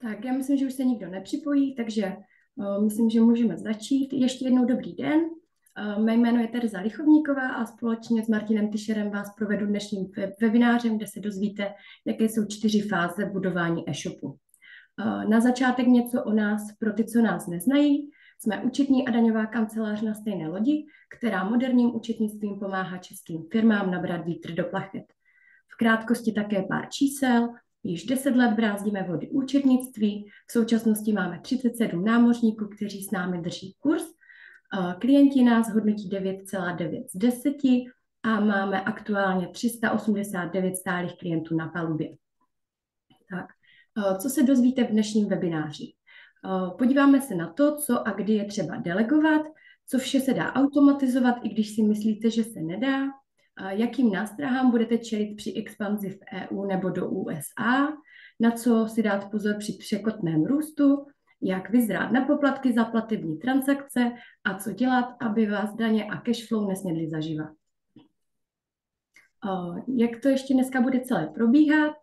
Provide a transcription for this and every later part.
Tak já myslím, že už se nikdo nepřipojí, takže myslím, že můžeme začít. Ještě jednou dobrý den. Mé jméno je Tereza Lichovníková a společně s Martinem Tyšerem vás provedu dnešním webinářem, kde se dozvíte, jaké jsou 4 fáze budování e-shopu. Na začátek něco o nás pro ty, co nás neznají. Jsme účetní a daňová kancelář na stejné lodi, která moderním účetnictvím pomáhá českým firmám nabrat vítr do plachet. V krátkosti také pár čísel. Již 10 let brázdíme vody účetnictví, v současnosti máme 37 námořníků, kteří s námi drží kurz. Klienti nás hodnotí 9,9 z 10 a máme aktuálně 389 stálých klientů na palubě. Tak, co se dozvíte v dnešním webináři? Podíváme se na to, co a kdy je třeba delegovat, co vše se dá automatizovat, i když si myslíte, že se nedá, jakým nástrahám budete čelit při expanzi v EU nebo do USA, na co si dát pozor při překotném růstu, jak vyzrát na poplatky za platební transakce a co dělat, aby vás daně a cashflow nesnědli zaživa. Jak to ještě dneska bude celé probíhat?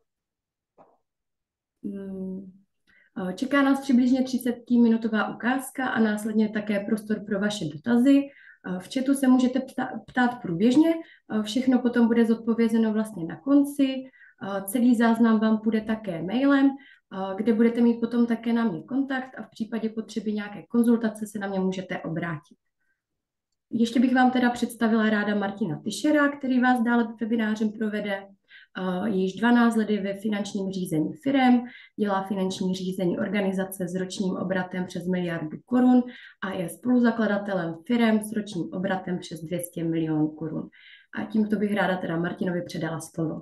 Čeká nás přibližně 30-minutová ukázka a následně také prostor pro vaše dotazy. V chatu se můžete ptát průběžně, všechno potom bude zodpovězeno vlastně na konci. Celý záznam vám půjde také mailem, kde budete mít potom také na mě kontakt a v případě potřeby nějaké konzultace se na mě můžete obrátit. Ještě bych vám teda představila ráda Martina Tyšera, který vás dále webinářem provede. Již 12 let je ve finančním řízení firem, dělá finanční řízení organizace s ročním obratem přes 1 miliardu korun a je spoluzakladatelem firem s ročním obratem přes 200 milionů korun. A tímto bych ráda teda Martinovi předala slovo.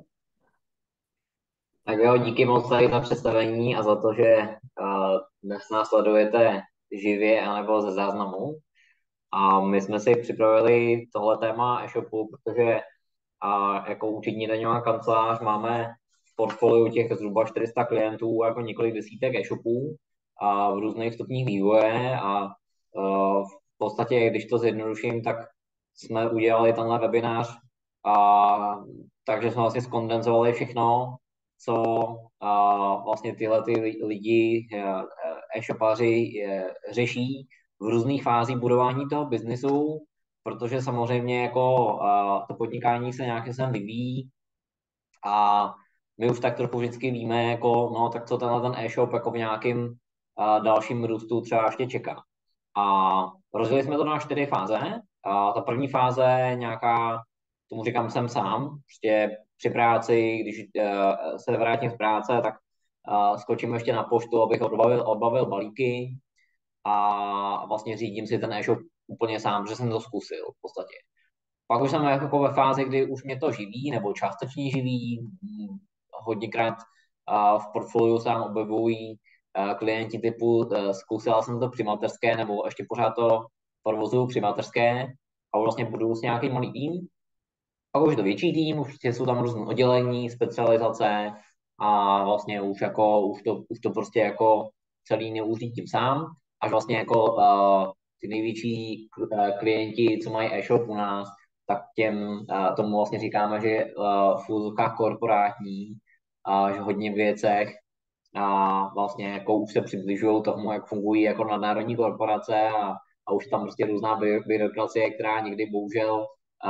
Tak jo, díky moc tady za představení a za to, že dnes nás sledujete živě anebo ze záznamu. A my jsme si připravili tohle téma e-shopu, protože jako účetní daňová kancelář máme v portfoliu těch zhruba 400 klientů jako několik desítek e-shopů a v různých stupních vývoje a v podstatě, když to zjednoduším, tak jsme udělali tenhle webinář takže jsme vlastně skondenzovali všechno, co vlastně tyhle lidi, e-shopaři řeší v různých fázích budování toho biznisu, protože samozřejmě jako to podnikání se nějakým způsobem vyvíjí a my už tak trochu vždycky víme, jako, no tak co ten e-shop jako v nějakým dalším růstu třeba ještě čeká. A rozdělili jsme to na 4 fáze. Ta první fáze nějaká, tomu říkám, jsem sám, prostě při práci, když se vrátím z práce, tak skočím ještě na poštu, abych odbavil balíky a vlastně řídím si ten e-shop úplně sám, že jsem to zkusil v podstatě. Pak už jsem jako ve fázi, kdy už mě to živí, nebo částečně živí. Hodněkrát v portfoliu se nám objevují klienti typu zkusila jsem to při mateřské, nebo ještě pořád to provozuju při mateřské a vlastně budu s nějakým malý tým. Pak už je to větší tým, už jsou tam různé oddělení, specializace a vlastně už to prostě jako celý neuřídím sám, až vlastně jako ty největší klienti, co mají e-shop u nás, tak tomu vlastně říkáme, že v úzovkách korporátní, že hodně v věcech a vlastně jako už se přibližují tomu, jak fungují jako nadnárodní korporace a už tam prostě různá byrokracie, která někdy bohužel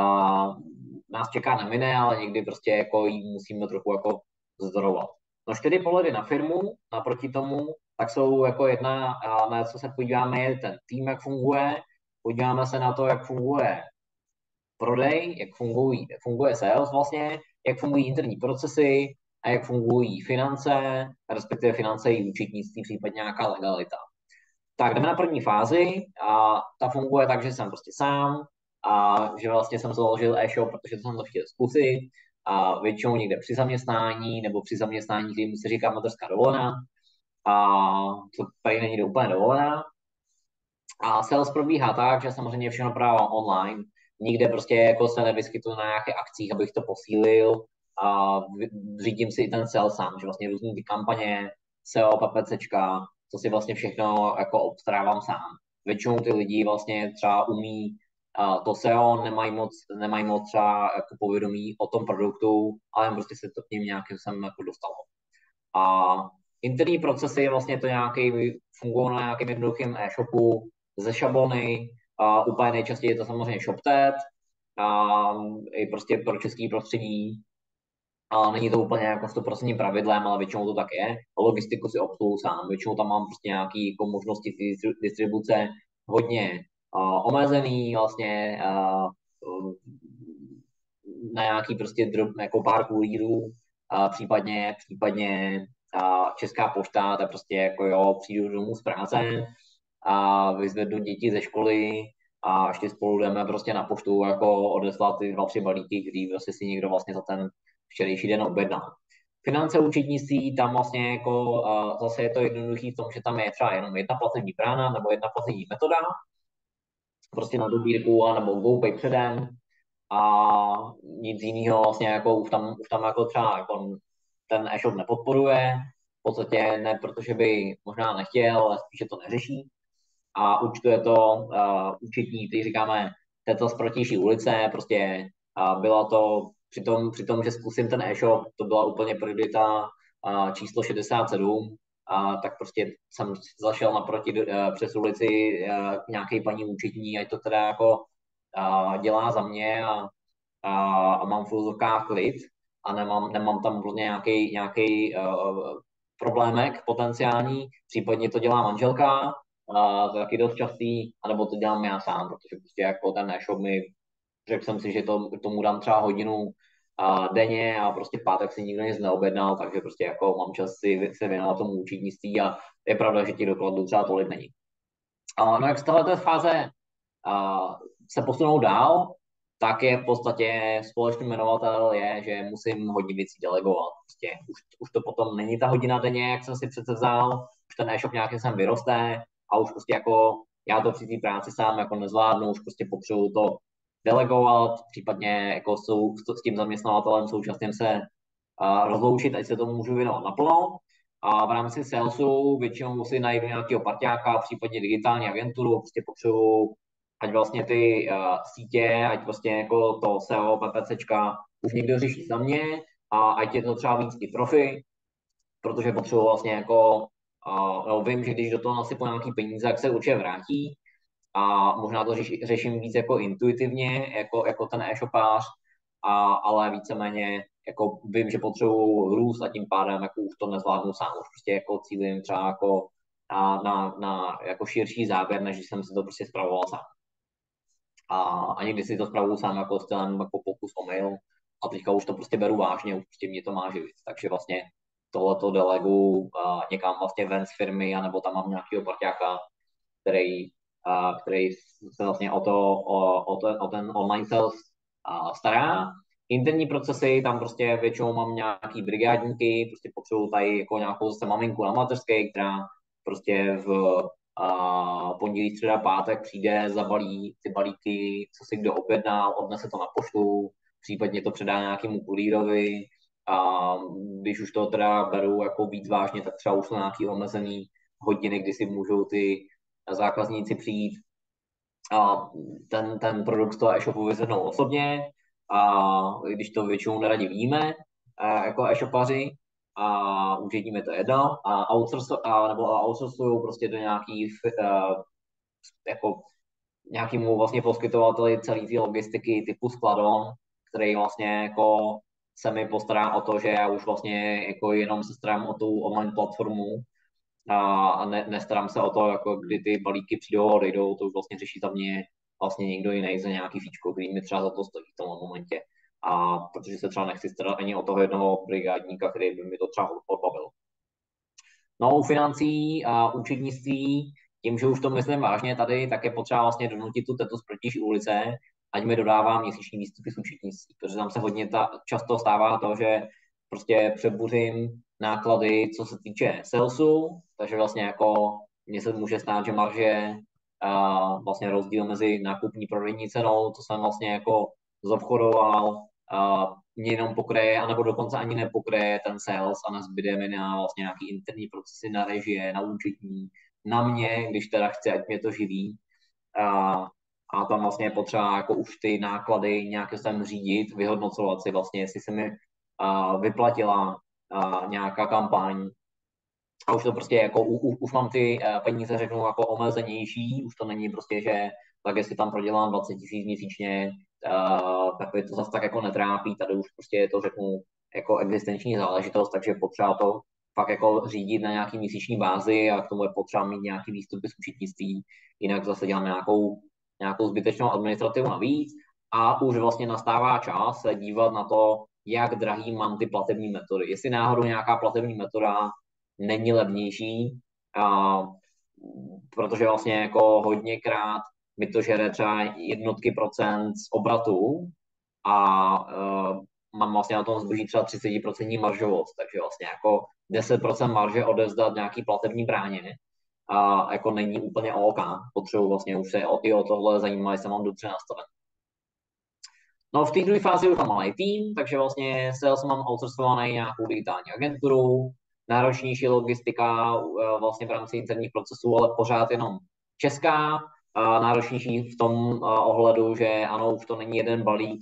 nás čeká nemine, ale někdy prostě jako jí musíme trochu jako zdorovat. No 4 pohledy na firmu, naproti tomu, tak jsou jako jedna, na co se podíváme, je ten tým, jak funguje, podíváme se na to, jak funguje prodej, jak funguje sales vlastně, jak fungují interní procesy a jak fungují finance, respektive finance i účetnictví, případně nějaká legalita. Tak jdeme na první fázi a ta funguje tak, že jsem prostě sám a že vlastně jsem založil e-shop, protože jsem to chtěl zkusit a většinou někde při zaměstnání nebo při zaměstnání, kterým se říká mateřská dovolená a to tady není úplně dovolená. A sales probíhá tak, že samozřejmě všechno právě online, nikde prostě jako se nevyskytuju na nějakých akcích, abych to posílil a řídím si i ten sales sám, že vlastně různý ty kampaně, SEO, PPCčka, to si vlastně všechno jako obstarávám sám. Většinou ty lidi vlastně třeba umí to SEO, nemají moc třeba jako povědomí o tom produktu, ale prostě se to k ním nějakým sem jako dostalo. A Interní procesy vlastně to fungují na nějakém jednoduchém e-shopu ze šablony, a úplně nejčastěji je to samozřejmě ShopTet, a i prostě pro český prostředí, a není to úplně jako 100% pravidlem, ale většinou to tak je. Logistiku si obsluhu sám, většinou tam mám prostě nějaké jako možnosti distribuce hodně omezený, vlastně na nějaký prostě jako pár kurýrů, případně Česká pošta, tak prostě jako jo, přijdu domů z práce a vyzvednu děti ze školy a ještě spolu jdeme prostě na poštu jako odeslat ty 2-3 balíky, který vlastně si někdo vlastně za ten včerejší den objednal. Finance účetnictví, tam vlastně jako zase je to jednoduchý v tom, že tam je třeba jenom jedna platební brána nebo jedna platební metoda, prostě na dobírku a nebo GoPay předem a nic jiného vlastně jako už tam jako třeba jako ten e-shop nepodporuje, v podstatě ne, protože by možná nechtěl, ale spíše to neřeší a účtuje to účetní, který říkáme této z protější ulice, prostě byla to při tom, že zkusím ten e-shop, to byla úplně priorita číslo 67, tak prostě jsem zašel naproti přes ulici k nějaké paní účetní, ať to teda jako dělá za mě a mám v úzovkách klid a nemám tam vlastně nějaký problémek potenciální, případně to dělá manželka, to je taky dost častý, anebo to dělám já sám, protože prostě jako ten e-shop řekl jsem si, že tomu dám třeba hodinu denně a prostě v pátek si nikdo nic neobjednal, takže prostě jako mám čas si se věnovat tomu účetnictví a je pravda, že těch dokladů třeba tolik není. No jak z této fáze se posunou dál, tak je v podstatě společný jmenovatel je, že musím hodně věcí delegovat. Prostě už to potom není ta hodina denně, jak jsem si přece vzal, už ten e-shop nějakým sem vyroste a už prostě jako já to při té práci sám jako nezvládnu, už prostě potřebuju to delegovat, případně jako s tím zaměstnavatelem současně se rozloučit, ať se tomu můžu věnovat naplno. A v rámci salesu většinou si najdu nějakého parťáka, případně digitální agenturu, prostě potřebuju, ať vlastně ty sítě, ať prostě jako to SEO, PPCčka už někdo řeší za mě a ať je to třeba víc i profi, protože potřebuji vlastně jako, no, vím, že když do toho nasypu nějaký peníze, tak se určitě vrátí a možná to řeším víc jako intuitivně, jako ten e-shopář, ale víceméně jako vím, že potřebuji růst a tím pádem jako už to nezvládnu sám, už prostě jako cílím třeba jako na jako širší záběr, než jsem si to prostě spravoval sám. A někdy si to spravuju sám jako stylem jako pokus omyl a teďka už to prostě beru vážně, už prostě mě to má živit, takže vlastně tohleto delegu někam vlastně ven z firmy, anebo tam mám nějakého parťáka, který se vlastně o ten online sales stará. Interní procesy, tam prostě většinou mám nějaký brigádníky, prostě potřebuju tady jako nějakou zase maminku na mateřské, která prostě v pondělí, středa, pátek přijde, zabalí ty balíky, co si kdo objednal, odnese to na poštu, případně to předá nějakému kurýrovi. A když už to teda beru jako víc vážně, tak třeba už jsou nějaký omezený hodiny, kdy si můžou ty zákazníci přijít a ten produkt z toho e-shopu vyzvednou osobně, a když to většinou neradi víme, jako e-shopaři, a úředními to jedno, a outsourcují prostě do nějakých jako nějakému vlastně poskytovateli celé té logistiky typu Skladon, který vlastně jako se mi postará o to, že já už vlastně jako jenom se starám o tu online platformu a nestarám se o to, jako kdy ty balíky přijdou a odejdou, to už vlastně řeší za mě vlastně někdo jiný za nějaký fíčko, který mi třeba za to stojí v tom momentě. A protože se třeba nechci starat ani o toho jednoho brigádníka, který by mi to třeba odbavil. No, u financí a účetnictví, tím, že už to myslím vážně tady, tak je potřeba vlastně donutit tu tetu z protější ulice, ať mi dodává měsíční výstupy z účetnictví, protože tam se hodně často stává to, že prostě přebuřím náklady, co se týče salesu, takže vlastně jako mně se může stát, že marže vlastně rozdíl mezi nákupní prodejní cenou, co jsem vlastně jako zobchodoval, mě jenom pokryje, anebo dokonce ani nepokryje ten sales a nezbyde mi na vlastně nějaký interní procesy, na režie, na účetní, na mě, když teda chci, ať mě to živí. A tam vlastně je potřeba jako už ty náklady nějaké sem řídit, vyhodnocovat si vlastně, jestli se mi vyplatila nějaká kampaň, a už to prostě jako, už mám ty peníze, řeknu, jako omezenější, už to není prostě, že tak jestli tam prodělám 20 000 měsíčně, tak to zase tak jako netrápí, tady už prostě je to, řeknu, jako existenční záležitost, takže potřeba to fakt jako řídit na nějaký měsíční bázi a k tomu je potřeba mít nějaký výstupy z účetnictví, jinak zase dělám nějakou zbytečnou administrativu navíc a už vlastně nastává čas se dívat na to, jak drahý mám ty platební metody. Jestli náhodou nějaká platební metoda není levnější, protože vlastně jako hodněkrát mi to žere třeba jednotky procent z obratu a mám vlastně na tom zboží třeba 30% maržovost, takže vlastně jako 10% marže odevzdat nějaký platební bráně a jako není úplně OK. Potřebuji vlastně už se i o tohle zajímat, jestli mám dobře nastaven. No v té druhé fázi už mám malý tým, takže vlastně sales mám outsourcovaný nějakou digitální agenturu, náročnější logistika vlastně v rámci interních procesů, ale pořád jenom česká, náročnější v tom ohledu, že ano, už to není jeden balík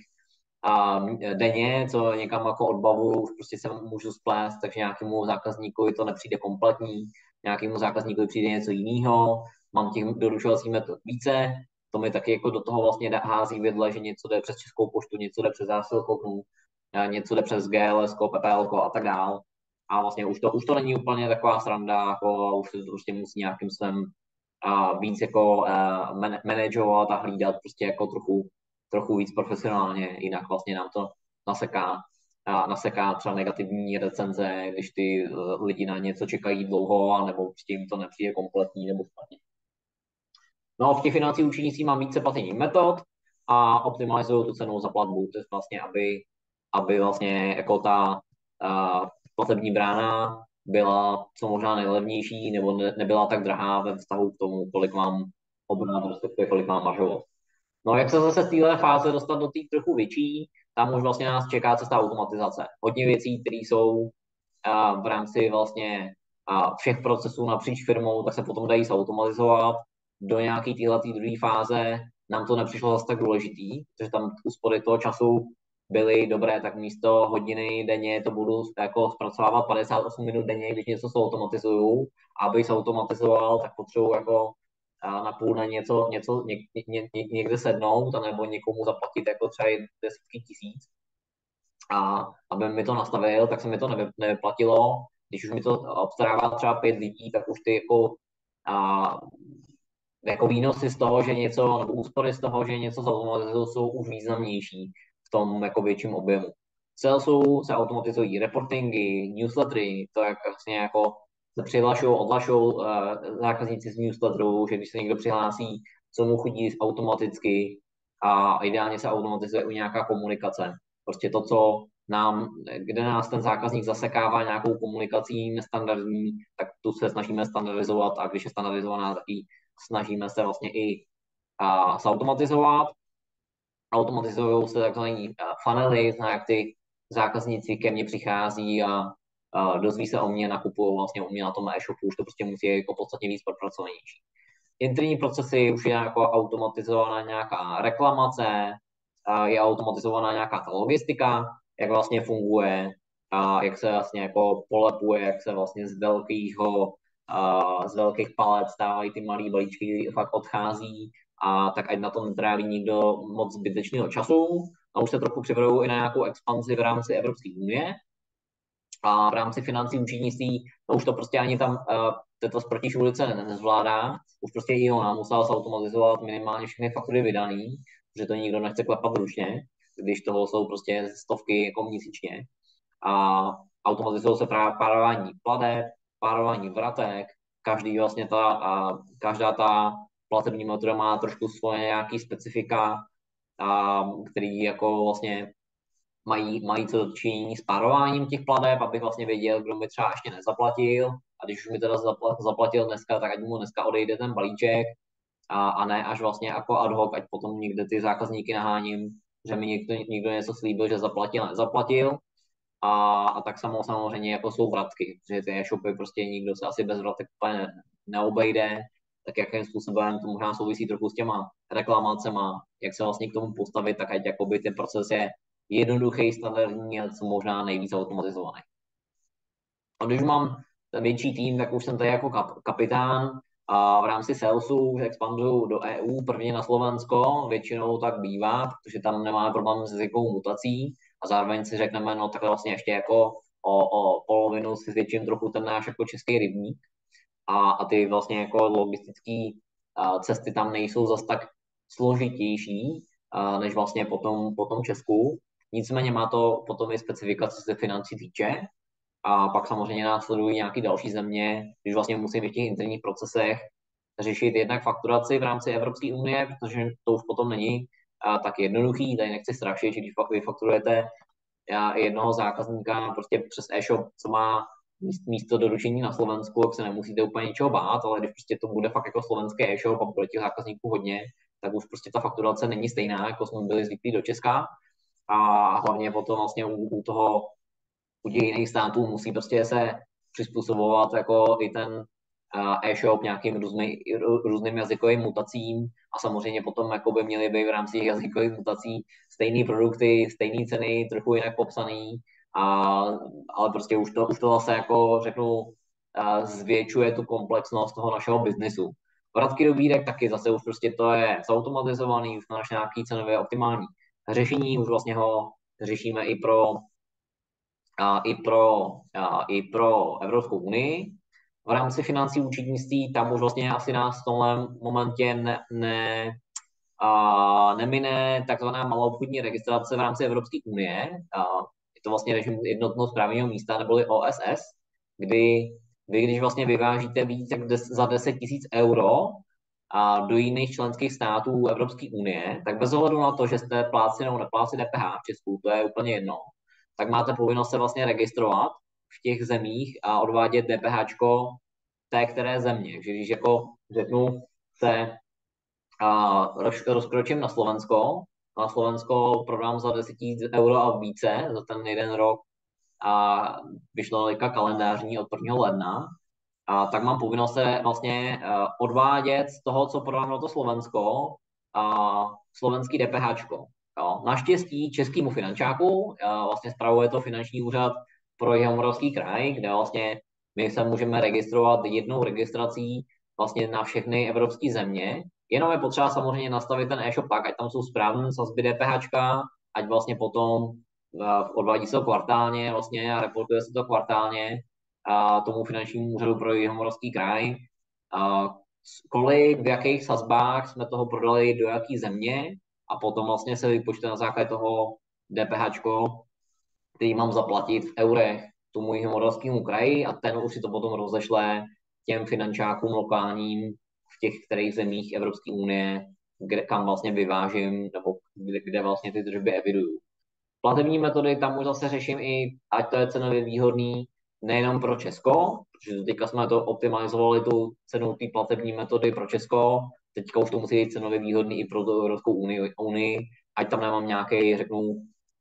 denně, co někam jako odbavuju, už prostě se můžu splést, takže nějakému zákazníkovi to nepřijde kompletní, nějakému zákazníkovi přijde něco jiného, mám těch doručovacích metod více, to mi taky jako do toho vlastně hází vidle, že něco jde přes Českou poštu, něco jde přes zásilkovnu, něco jde přes GLS, PPL a tak dál. A vlastně už to není úplně taková sranda, jako už se prostě musí nějakým svým víc jako manažovat a hlídat prostě jako trochu víc profesionálně, jinak vlastně nám to naseká třeba negativní recenze, když ty lidi na něco čekají dlouho, anebo prostě jim to nepřijde kompletní nebo špatně. No v těch financí účetnictví mám více platebních metod a optimalizuju tu cenu za platbu, to je vlastně, aby vlastně jako ta platební brána byla co možná nejlevnější nebo nebyla tak drahá ve vztahu k tomu, kolik mám obrat, respektive kolik mám maržovost. No jak se zase z téhle fáze dostat do té trochu větší, tam už vlastně nás čeká cesta automatizace. Hodně věcí, které jsou v rámci vlastně všech procesů napříč firmou, tak se potom dají zautomatizovat. Do nějaké téhleté druhé fáze nám to nepřišlo zase tak důležitý, protože tam úspory toho času byly dobré, tak místo hodiny denně to budu jako zpracovávat 58 minut denně, když něco automatizuju. Aby se automatizoval, tak potřebuji jako na půl na někde sednout, nebo někomu zaplatit jako třeba desítky tisíc. A aby mi to nastavil, tak se mi to nevyplatilo. Když už mi to obstarává třeba 5 lidí, tak už ty jako výnosy z toho, že něco, nebo úspory z toho, že něco zautomatizují, jsou už významnější v tom jako větším objemu. V salesu se automatizují reportingy, newslettery, to jak vlastně jako se přihlašují, odhlašují zákazníci z newsletterů, že když se někdo přihlásí, co mu chodí automaticky a ideálně se automatizuje i nějaká komunikace. Prostě to, kde nás ten zákazník zasekává nějakou komunikací nestandardní, tak tu se snažíme standardizovat a když je standardizovaná, tak ji snažíme se vlastně i zautomatizovat. Automatizují se takzvané funnely, jak ty zákazníci ke mně přichází a dozví se o mě, nakupují vlastně u mě na tom e-shopu, už to prostě musí jako podstatně víc propracovanější. Interní procesy už je jako automatizovaná nějaká reklamace, je automatizovaná nějaká ta logistika, jak vlastně funguje, jak se vlastně jako polepuje, jak se vlastně z velkých palet stávají ty malé balíčky, fakt odchází, a tak ať na to netráví nikdo moc zbytečného času. A už se trochu připravují i na nějakou expanzi v rámci Evropské unie. A v rámci financí účetnictví, no už to prostě ani tam této z protišulice nezvládá. Už prostě i ona musela zautomatizovat minimálně všechny faktury vydaný, protože to nikdo nechce klepat ručně, když toho jsou prostě stovky jako měsíčně. A automatizuje se právě párování plateb, párování vratek, každá ta platební metoda má trošku svoje nějaký specifika, který jako vlastně mají co dočinění s párováním těch plateb, abych vlastně věděl, kdo mi třeba ještě nezaplatil a když už mi teda zaplatil dneska, tak ať mu dneska odejde ten balíček a ne až vlastně jako ad hoc, ať potom někde ty zákazníky naháním, že mi někdo něco slíbil, že zaplatil, nezaplatil. A tak samozřejmě jako jsou vratky, že ty e-shopy prostě nikdo se asi bez vratek úplně neobejde, tak jakým způsobem to možná souvisí trochu s těma reklamacema, jak se vlastně k tomu postavit, tak ať jakoby ten proces je jednoduchý, standardní a co možná nejvíc automatizovaný. A když mám ten větší tým, tak už jsem tady jako kapitán a v rámci salesu už expanduju do EU, prvně na Slovensko, většinou tak bývá, protože tam nemáme problém s jazykovou mutací a zároveň si řekneme, no takhle vlastně ještě jako o polovinu si zvětším trochu ten náš jako český rybník a ty vlastně jako logistické cesty tam nejsou zas tak složitější, než vlastně potom Česku. Nicméně má to potom i specifikace se financí týče. A pak samozřejmě následují nějaké další země, když vlastně musím v těch interních procesech řešit jednak fakturaci v rámci Evropské unie, protože to už potom není tak jednoduchý, tady nechci strašit, že když vy fakturujete jednoho zákazníka prostě přes e-shop, co má místo doručení na Slovensku, tak se nemusíte úplně ničeho bát, ale když prostě to bude fakt jako slovenský e-shop a bude těch zákazníků hodně, tak už prostě ta fakturace není stejná, jako jsme byli zvyklí do Česka. A hlavně potom vlastně u těch jiných států musí prostě se přizpůsobovat jako i ten e-shop nějakým různým jazykovým mutacím a samozřejmě potom jako by měly být v rámci těch jazykových mutací stejné produkty, stejné ceny, trochu jinak popsaný, ale prostě už to zase jako řeknu zvětšuje tu komplexnost toho našeho biznisu. Vratky dobírek taky zase už prostě to je zautomatizovaný, už máš nějaký cenově optimální řešení, už vlastně ho řešíme i pro Evropskou unii. V rámci financí účetnictví tam už vlastně asi nás v tomhle momentě nemine takzvaná maloobchodní registrace v rámci Evropské unie. Je to vlastně režim jednotného správního místa, neboli OSS, kdy vy, když vlastně vyvážíte víc jak za 10 000 euro do jiných členských států Evropské unie, tak bez ohledu na to, že jste plátci nebo nepláci DPH v Česku, to je úplně jedno, tak máte povinnost se vlastně registrovat v těch zemích a odvádět DPH té které země. Takže když jako řeknu se rozkročím na Slovensko prodám za 10 000 euro a více za ten jeden rok a vyšlo kalendářní od 1. ledna, tak mám povinnost se vlastně odvádět z toho, co prodám na to Slovensko, slovenský DPH. Jo. Naštěstí českému finančáku vlastně spravuje to finanční úřad pro Jihomoravský kraj, kde vlastně my se můžeme registrovat jednou registrací vlastně na všechny evropské země. Jenom je potřeba samozřejmě nastavit ten e-shop tak, ať tam jsou správné sazby DPH, ať vlastně potom odvádí se to kvartálně vlastně a reportuje se to kvartálně tomu finančnímu úřadu pro Jihomoravský kraj. Kolik, v jakých sazbách jsme toho prodali do jaký země a potom vlastně se vypočte na základě toho DPH, který mám zaplatit v eurech tomu Jihomoravskému kraji a ten už si to potom rozešle těm finančákům lokálním v těch kterých zemích Evropské unie, kam vlastně vyvážím nebo kde vlastně ty tržby eviduju. Platební metody, tam už zase řeším i, ať to je cenově výhodný nejenom pro Česko, protože teďka jsme to optimalizovali tu cenu té platební metody pro Česko, teďka už to musí být cenově výhodný i pro tu Evropskou unii, ať tam nemám nějaký, řeknu,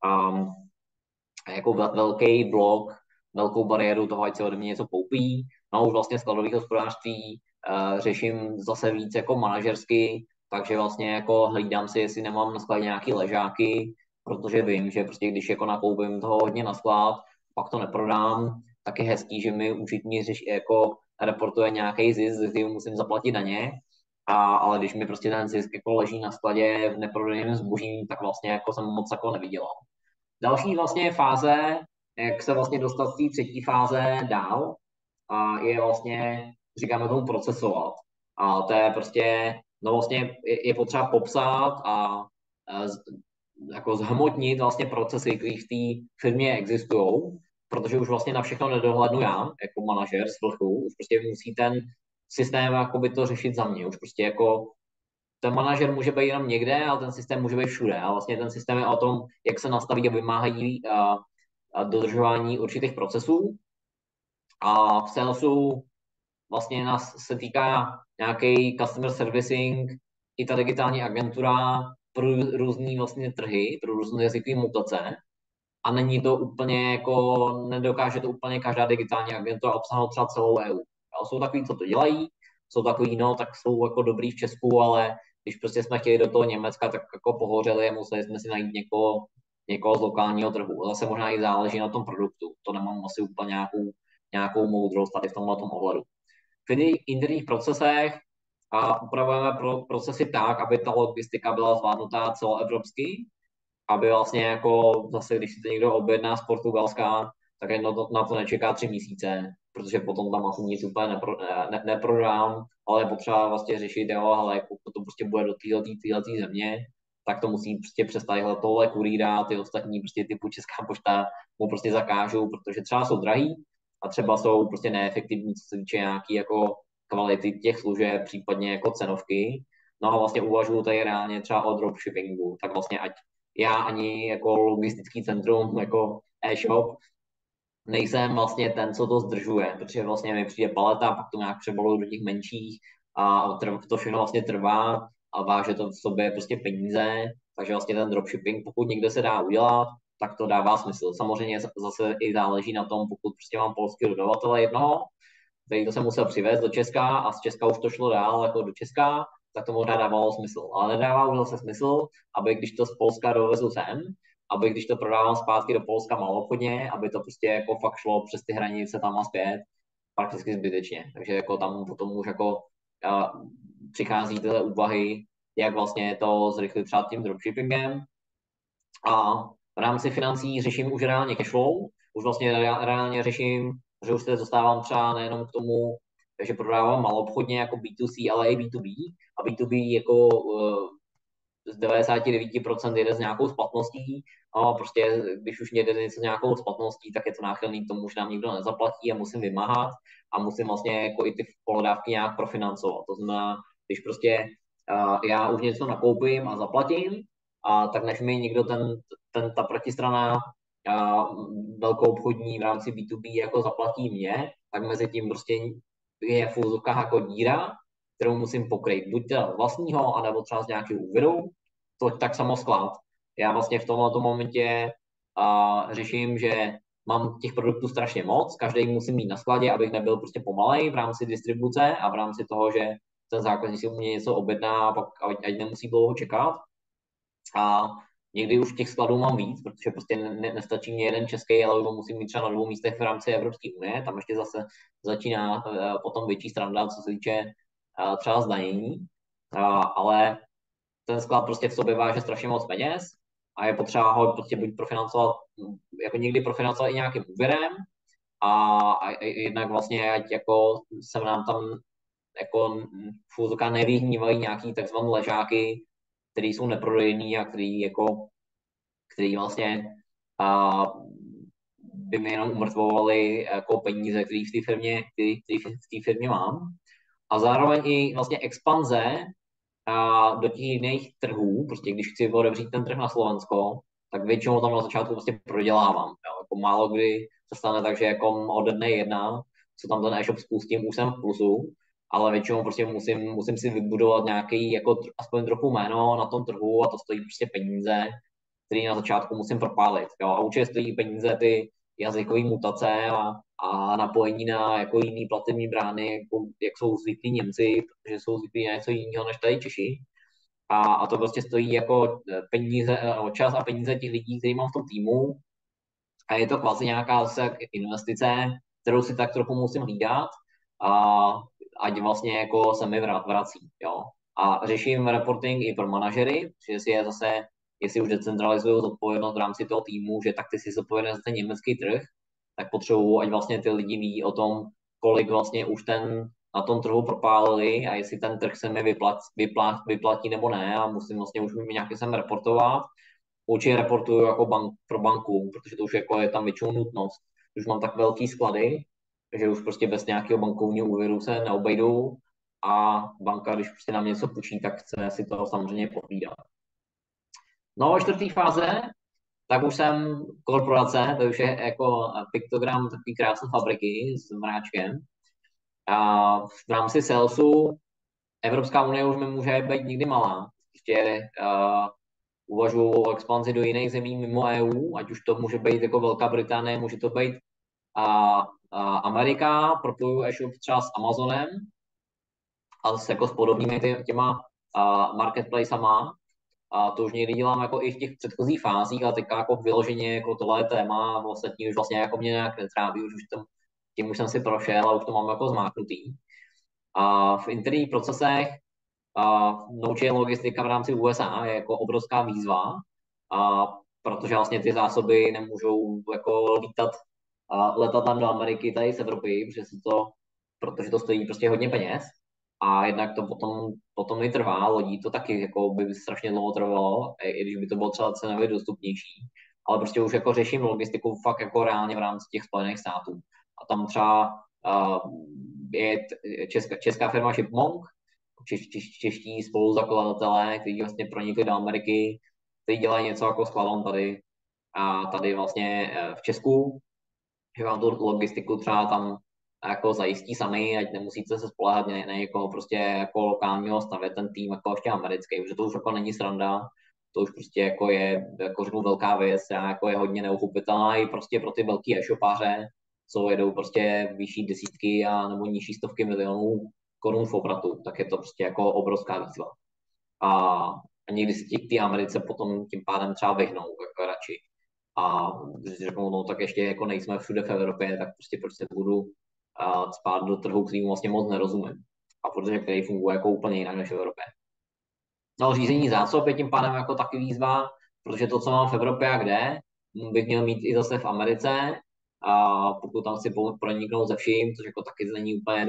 jako velký blok, velkou bariéru toho, ať se ode mě něco koupí. No už vlastně skladový hospodářství řeším zase víc jako manažersky, takže vlastně jako hlídám si, jestli nemám na skladě nějaký ležáky, protože vím, že prostě když jako nakoupím toho hodně na sklad, pak to neprodám, tak je hezký, že mi účetní jako reportuje nějaký zisk, ze kterým musím zaplatit daně, ale když mi prostě ten zisk jako leží na skladě v neprodaném zboží, tak vlastně jako jsem moc jako nevydělal. Další vlastně fáze, jak se vlastně dostat z té třetí fáze dál, je vlastně, říkáme tomu procesovat. A to je prostě, no vlastně je potřeba popsat a jako zhmotnit vlastně procesy, které v té firmě existují, protože už vlastně na všechno nedohlednu já, jako manažer z vrchu, už prostě musí ten systém jakoby to řešit za mě. Už prostě jako ten manažer může být jenom někde, ale ten systém může být všude. A vlastně ten systém je o tom, jak se nastaví a vymáhají dodržování určitých procesů. A v salesu vlastně nás se týká nějaký customer servicing, i ta digitální agentura pro různé vlastně trhy, pro různé jazykové mutace. A není to úplně jako, nedokáže to úplně každá digitální agentura obsahnout třeba celou EU. Ale jsou takový, co to dělají, jsou takový, no, tak jsou jako dobrý v Česku, ale když prostě jsme chtěli do toho Německa, tak jako pohořeli a museli jsme si najít někoho z lokálního trhu. Zase možná i záleží na tom produktu. To nemám asi úplně nějakou moudrost tady v tomhle ohledu. V interních procesech a upravujeme procesy tak, aby ta logistika byla zvládnutá celoevropsky, aby vlastně jako zase, když si to někdo objedná z Portugalska, tak na to nečeká 3 měsíce, protože potom tam asi nic úplně neprodám, ale je potřeba vlastně řešit, jo, ale jako to prostě bude do této země, tak to musí prostě přestat tohle kurýra, ty ostatní prostě typu Česká pošta mu prostě zakážou, protože třeba jsou drahý a třeba jsou prostě neefektivní, co se týče nějaký jako kvality těch služeb, případně jako cenovky. No a vlastně uvažuju tady reálně třeba o dropshippingu, tak vlastně ať já ani jako logistický centrum, jako e-shop, nejsem vlastně ten, co to zdržuje, protože vlastně mi přijde paleta, pak to nějak přebaluju do těch menších a to všechno vlastně trvá a váže to v sobě prostě peníze, takže vlastně ten dropshipping, pokud někde se dá udělat, tak to dává smysl. Samozřejmě zase i záleží na tom, pokud prostě mám polský dodavatele jednoho, který to jsem musel přivést do Česka a z Česka už to šlo dál jako do Česka, tak to možná dávalo smysl. Ale nedává už zase smysl, aby když to z Polska dovezu sem, aby když to prodávám zpátky do Polska maloobchodně, aby to prostě jako fakt šlo přes ty hranice tam a zpět, prakticky zbytečně. Takže jako tam potom už jako přichází tyhle úvahy, jak vlastně to zrychlit třeba tím dropshippingem. A v rámci financí řeším už reálně cashflow, už vlastně reálně řeším, že už se dostávám třeba nejenom k tomu, že prodávám maloobchodně jako B2C, ale i B2B. A B2B jako z 99% jede s nějakou splatností. A prostě, když už jede něco s nějakou splatností, tak je to náchylný k tomu, že nám nikdo nezaplatí a musím vymáhat a musím vlastně jako i ty pohledávky nějak profinancovat. To znamená, když prostě já už něco nakoupím a zaplatím, tak než mi někdo ta protistrana velkou obchodní v rámci B2B jako zaplatí mě, tak mezi tím prostě je v úzovkách jako díra, kterou musím pokryt. Buď teda z vlastního, anebo třeba z nějakého úvěru, to tak samo sklad. Já vlastně v tomto momentě řeším, že mám těch produktů strašně moc, každý musím mít na skladě, abych nebyl prostě pomalej v rámci distribuce a v rámci toho, že ten zákazník si u mě něco objedná a pak ať nemusí dlouho čekat. A někdy už těch skladů mám víc, protože prostě nestačí mě jeden český, ale už ho musím mít třeba na 2 místech v rámci Evropské unie. Tam ještě zase začíná potom větší stranda, co se týče třeba zdanění. Ale ten sklad prostě v sobě váže strašně moc peněz a je potřeba ho prostě buď profinancovat, jako někdy profinancovat i nějakým úvěrem a jednak vlastně, ať jako se nám tam jako fůzka nevyhnívají nějaký takzvané ležáky, který jsou neprodejný a který vlastně by mi jenom umrtvovaly jako peníze, které v té firmě mám. A zároveň i vlastně expanze do těch jiných trhů, prostě když chci otevřít ten trh na Slovensko, tak většinou tam na začátku prostě prodělávám. Jo. Jako málo kdy se stane tak, že jako ode dne jedna, co tam ten e-shop spustím, už jsem v plusu, ale většinou prostě musím si vybudovat nějaký jako aspoň trochu jméno na tom trhu a to stojí prostě peníze, které na začátku musím propálit. Jo. A určitě stojí peníze ty jazykové mutace a napojení na jako jiný platební brány, jako, jak jsou zvyklí Němci, protože jsou zvyklí na něco jiného než tady Češi. A to prostě stojí jako peníze, čas a peníze těch lidí, který mám v tom týmu. A je to vlastně nějaká investice, kterou si tak trochu musím hlídat, ať vlastně jako se mi vrací. Jo. A řeším reporting i pro manažery, jestli už decentralizují zodpovědnost v rámci toho týmu, že tak ty si zodpovědný za ten německý trh, tak potřebuju, ať vlastně ty lidi ví o tom, kolik vlastně už na tom trhu propálili a jestli ten trh se mi vyplatí nebo ne a musím vlastně už nějaký sem reportovat. Určitě reportuju jako pro banku, protože to už jako je tam většinou nutnost. Už mám tak velký sklady, že už prostě bez nějakého bankovního úvěru se neobejdou a banka, když prostě nám něco půjčí, tak chce si to samozřejmě pohlídat. No a 4. fáze, tak už jsem korporace, to už je jako piktogram takový krásné fabriky s mráčkem. A v rámci salesu Evropská unie už mi může být nikdy malá. Ještě uvažuji o expanzi do jiných zemí mimo EU, ať už to může být jako Velká Británie, může to být Amerika, propojuju e-shop třeba s Amazonem a jako s podobnými těma marketplacema. A to už někdy dělám jako i v těch předchozích fázích, ale teďka jako vyloženě jako tohle téma ostatní už vlastně jako mě nějak netráví, už tím už jsem si prošel a už to mám jako zmáknutý. A v interních procesech no-chain logistika v rámci USA je jako obrovská výzva, a protože vlastně ty zásoby nemůžou jako letat tam do Ameriky tady z Evropy, protože to stojí prostě hodně peněz. A jednak to potom i trvá, lodí to taky jako by strašně dlouho trvalo, i když by to bylo třeba cenově dostupnější. Ale prostě už jako řeším logistiku fakt jako reálně v rámci těch Spojených států. A tam třeba je česká firma Shipmonk, čeští spoluzakladatelé, kteří vlastně pronikli do Ameriky, kteří dělají něco jako skladon tady vlastně v Česku, že vám tu logistiku třeba tam jako zajistí sami, ať nemusíte se spoléhat na někoho prostě jako lokálního stavět ten tým jako ještě americký, protože to už jako není sranda, to už prostě jako je, jako řeknu, velká věc, která jako je hodně neuchopitelná i prostě pro ty velký e-shopáře, co jedou prostě vyšší desítky a nebo nižší stovky milionů korun v obratu, tak je to prostě jako obrovská výzva. A někdy si k té Americe potom tím pádem třeba vyhnou jako radši. A když si řeknou, no tak ještě jako nejsme všude v Evropě, tak prostě proč se budu spát do trhu, kterým vlastně moc nerozumím. A protože který funguje jako úplně jinak než v Evropě. No, řízení zásob je tím pádem jako taky výzva, protože to, co mám v Evropě a kde, bych měl mít i zase v Americe. A pokud tam si proniknout ze vším, což jako taky není úplně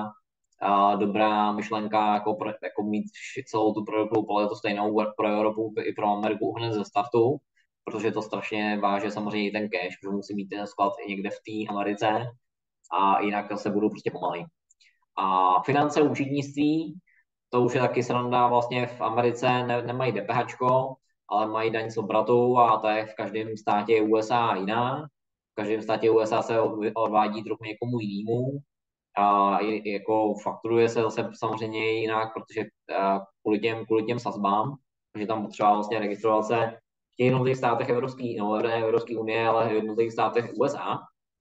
dobrá myšlenka, jako mít celou tu produktovou paletu stejnou pro Evropu i pro Ameriku hned ze startu, protože to strašně váže samozřejmě i ten cash, protože musí mít ten sklad i někde v té Americe a jinak se budou prostě pomalej. A finance, účetnictví, to už je taky sranda, vlastně v Americe nemají DPH, ale mají daň z obratu a to je v každém státě USA jiná. V každém státě USA se odvádí trochu někomu jinému. A jako fakturuje se zase samozřejmě jinak, protože kvůli těm sazbám, protože tam potřeba vlastně registrovat se v těch jednotlivých státech Evropské unie, ale v jednotlivých státech USA.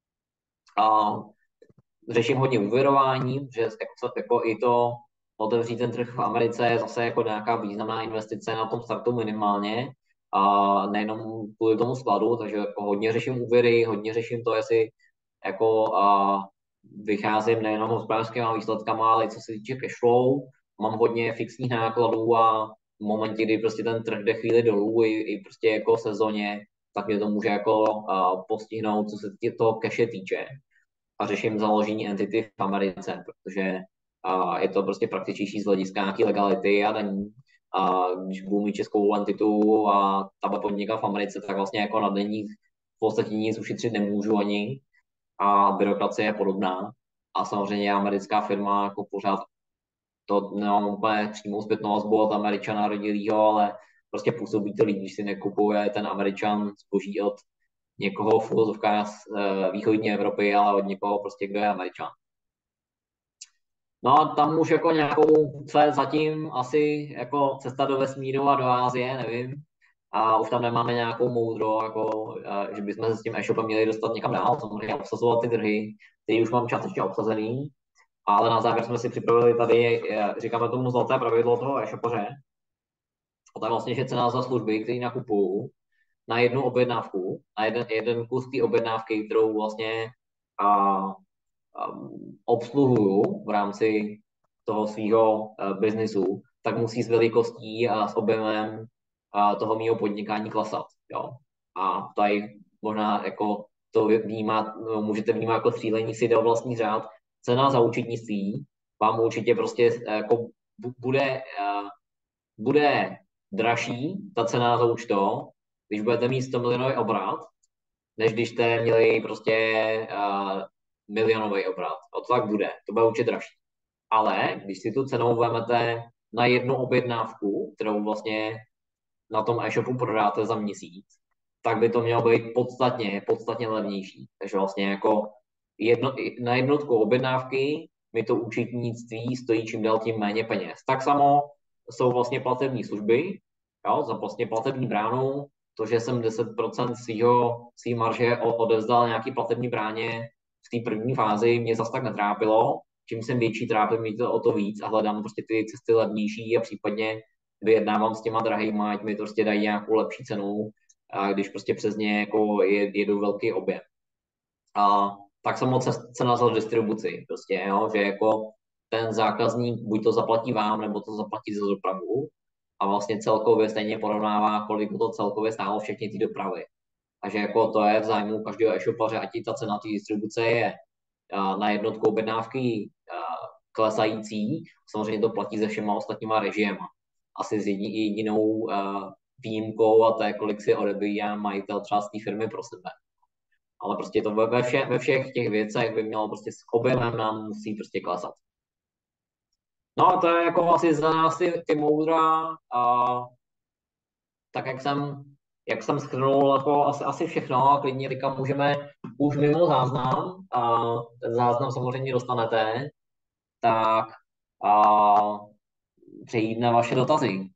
A řeším hodně úvěrování, že jako i to otevřít ten trh v Americe je zase jako nějaká významná investice na tom startu minimálně, a nejenom kvůli tomu skladu, takže jako hodně řeším úvěry, hodně řeším to, jestli jako vycházím nejenom hospodářskými výsledkama, ale i co se týče cashflow. Mám hodně fixních nákladů a v momentě, kdy prostě ten trh jde chvíli dolů i prostě jako sezóně, tak mě to může jako postihnout, co se toho cache týče. A řeším založení entity v Americe, protože je to prostě praktičnější z hlediska nějaký legality a daní. A když budu mít českou entitu a ta bude podnikat v Americe, tak vlastně jako na daních v podstatě nic ušetřit nemůžu ani a byrokracie je podobná. A samozřejmě americká firma jako pořád to nemám úplně přímou zpětnou vazbu od Američana rodilýho, ale prostě působí to líp, když si nekupuje ten Američan zboží od někoho v uvozovkách z východní Evropy, ale od někoho prostě, kdo je Američan. No a tam už jako nějakou, co je zatím asi jako cesta do vesmíru a do Ázie, nevím. A už tam nemáme nějakou moudro, jako, že bychom se s tím e-shopem měli dostat někam dál, samozřejmě obsazovat ty trhy, které už mám částečně obsazený. Ale na závěr jsme si připravili tady, říkáme tomu zlaté pravidlo toho e-shopaře. A to je vlastně, že cena za služby, které nakupuju, na jednu objednávku, na jeden kus té objednávky, kterou vlastně obsluhuju v rámci toho svého biznisu, tak musí s velikostí a s objemem toho mého podnikání klesat. Jo? A tady možná jako to můžete vnímat jako střílení si do vlastní řád. Cena za účetnictví vám určitě prostě jako bude dražší, ta cena za účto, když budete mít 100 milionový obrat, než když jste měli prostě milionový obrat. To tak bude, to bude určitě dražší. Ale když si tu cenou vezmete na jednu objednávku, kterou vlastně na tom e-shopu prodáte za měsíc, tak by to mělo být podstatně levnější. Takže vlastně jako na jednotku objednávky mi to účetnictví stojí čím dál tím méně peněz. Tak samo jsou vlastně platební služby, jo, za vlastně platební bránu, to, že jsem 10% svý marže odevzdal nějaký platební bráně v té první fázi, mě zase tak netrápilo. Čím jsem větší, trápím mě to o to víc a hledám prostě ty cesty levnější a případně vyjednávám s těma drahýma, ať mi prostě dají nějakou lepší cenu, a když prostě přes ně jako jedu velký objem. tak samo cena za distribuci. Prostě, jo, že jako ten zákazník buď to zaplatí vám, nebo to zaplatí za dopravu a vlastně celkově stejně porovnává, kolik to celkově stálo všechny ty dopravy. Takže jako to je v zájmu každého e-shopaře, ať i ta cena té distribuce je na jednotku objednávky klesající, samozřejmě to platí se všema ostatníma režiema. Asi s jedinou výjimkou a to je, kolik si odebírá majitel třeba z té firmy pro sebe. Ale prostě to ve všech těch věcech by mělo prostě s objemem nám musí prostě klesat. No a to je jako asi za nás ty moudra a tak jak jsem shrnul jako asi všechno a klidně teďka můžeme už mimo záznam a ten záznam samozřejmě dostanete, tak a přejít na vaše dotazy.